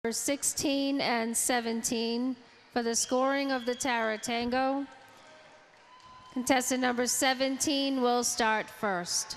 16 and 17 for the scoring of the Tara Tango. Contestant number 17 will start first.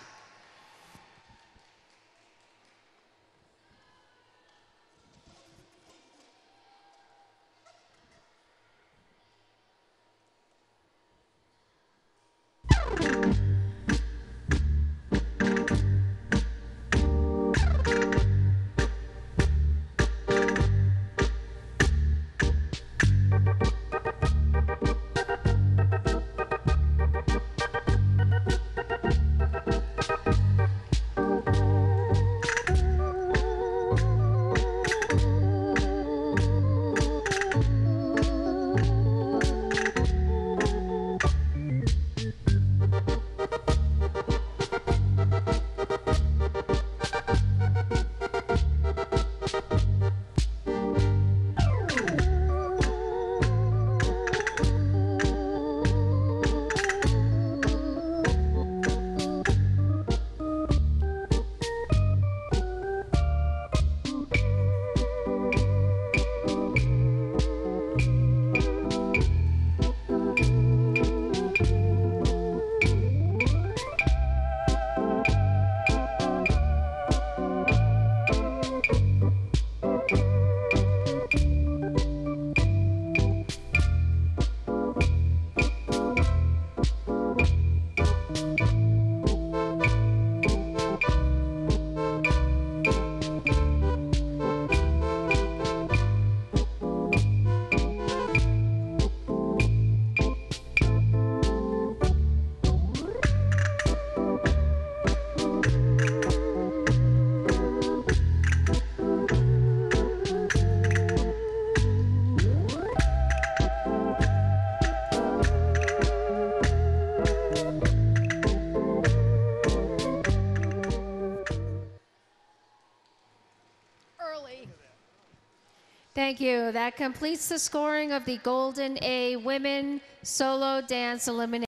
Thank you. That completes the scoring of the Golden A Women Solo Dance Elimination.